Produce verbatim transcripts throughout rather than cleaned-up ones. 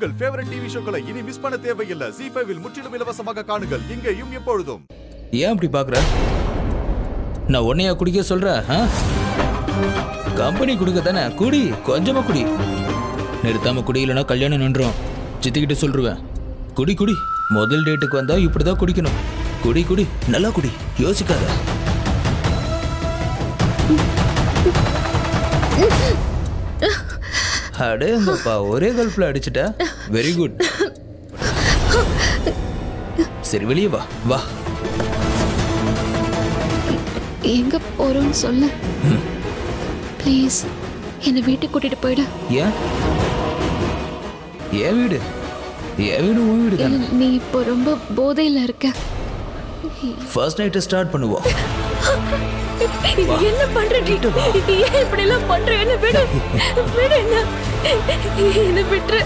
உங்கள் favourite TV ஷோக்களை இனி miss பண்ண தேவையில்லை. ஜீ ஃபைவ் இல் முற்றிலும் இலவசமாக காணுங்கள். இங்கேயும் எப்பொழுதும். ஏன் அப்படி பாக்குற? நான் உன்னையா குடிக்க சொல்றேன்? கம்பெனி குடுக்க தானே, குடி, கொஞ்சமா குடி. நிறுத்தாம குடி, இல்லைன்னா கல்யாணம் நின்றோம். சித்திக்கிட்ட சொல்றேன். குடி குடி, முதல் டேட்டுக்கு வந்தா இப்படிதான் குடிக்கணும். குடி குடி, நல்லா குடி, யோசிக்காத. அடேங்கப்பா, ஒரே கல்ப்ல அடிச்சிட்ட. Very good. சரி, வெளியே வா வா. எங்க போறோம்னு சொல்லு ப்ளீஸ். என்னை வீட்டுக்கு கூட்டிட்டு போயிடு. ஏன்? ஏன் வீடு? என் வீடு உன் வீடு தானே. நீ இப்போ ரொம்ப போதையில இருக்க. ஃபர்ஸ்ட் நைட் ஸ்டார்ட் பண்ணுவோம். என்ன பண்ற நீ? ஏன் இப்படி எல்லாம் பண்ற? என்ன விடு விடு, என்ன என்ன விட்டுரு.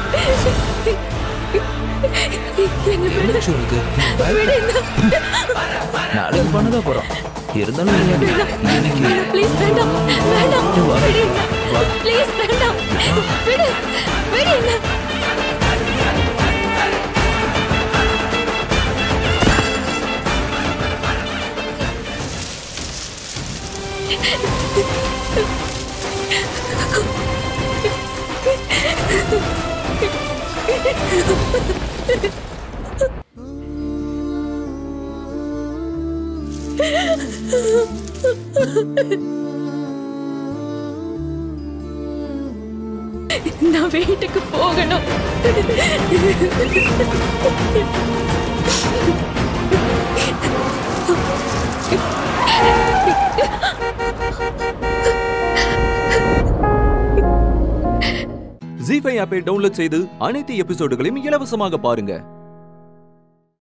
நாளைக்கு பண்ணதான் போறோம். இருந்தாலும் ப்ளீஸ் வேண்டாம் வேண்டாம், ப்ளீஸ் வேண்டாம், விடு விடு. என்ன நான் வீட்டுக்கு போகணும். ஜீ ஃபைவ் ஆப்பை டவுன்லோட் செய்து அனைத்து எபிசோடுகளையும் இலவசமாக பாருங்க.